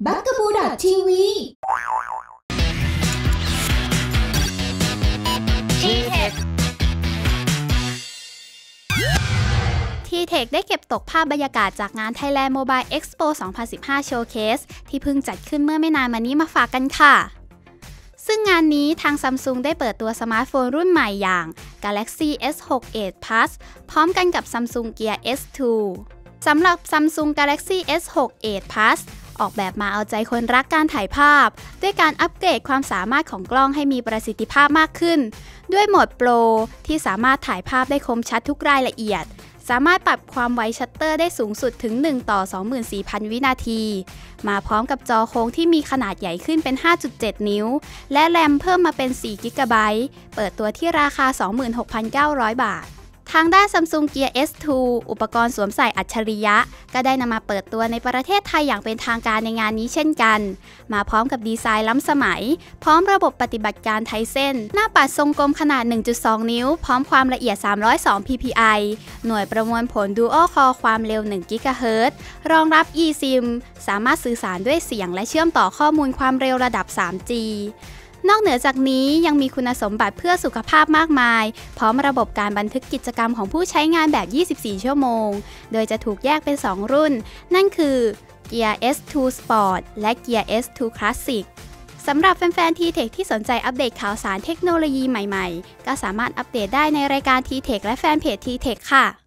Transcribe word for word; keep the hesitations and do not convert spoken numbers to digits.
บักกะบูดอททีวีทีเทคทีเทคได้เก็บตกภาพบรรยากาศจากงาน Thailand Mobile Expo สองพันสิบห้า Showcase ที่เพิ่งจัดขึ้นเมื่อไม่นานมานี้มาฝากกันค่ะซึ่งงานนี้ทาง Samsung ได้เปิดตัวสมาร์ทโฟนรุ่นใหม่อย่าง Galaxy เอส หก เอท Plus พร้อมกันกับ Samsung Gear เอส ทู สำหรับ Samsung Galaxy เอส หก เอท Plus ออกแบบมาเอาใจคนรักการถ่ายภาพด้วยการอัปเกรดความสามารถของกล้องให้มีประสิทธิภาพมากขึ้นด้วยโหมดโปรที่สามารถถ่ายภาพได้คมชัดทุกรายละเอียดสามารถปรับความไวชัตเตอร์ได้สูงสุดถึงหนึ่งต่อ สองหมื่นสี่พัน วินาทีมาพร้อมกับจอโค้งที่มีขนาดใหญ่ขึ้นเป็น ห้าจุดเจ็ด นิ้วและแรมเพิ่มมาเป็น สี่กิกะไบต์ เปิดตัวที่ราคา สองหมื่นหกพันเก้าร้อย บาททางด้าน Samsung Gear เอส ทู อุปกรณ์สวมใส่อัจฉริยะก็ได้นำมาเปิดตัวในประเทศไทยอย่างเป็นทางการในงานนี้เช่นกันมาพร้อมกับดีไซน์ล้ำสมัยพร้อมระบบปฏิบัติการไทเซนหน้าปัดทรงกลมขนาด หนึ่งจุดสอง นิ้วพร้อมความละเอียด สามร้อยสอง พี พี ไอ หน่วยประมวลผล Dual Core ความเร็ว หนึ่ง กิกะเฮิรตซ์ รองรับ eSIM สามารถสื่อสารด้วยเสียงและเชื่อมต่อข้อมูลความเร็วระดับ ทรีจี นอกเหนือจากนี้ยังมีคุณสมบัติเพื่อสุขภาพมากมายพร้อมระบบการบันทึกกิจกรรมของผู้ใช้งานแบบ ยี่สิบสี่ ชั่วโมงโดยจะถูกแยกเป็น สอง รุ่นนั่นคือ Gear เอส ทู Sport และ Gear เอส ทู Classic สำหรับแฟนๆ ทีเทค ที่สนใจอัปเดตข่าวสารเทคโนโลยีใหม่ๆก็สามารถอัปเดตได้ในรายการ ทีเทค และแฟนเพจ ทีเทค ค่ะ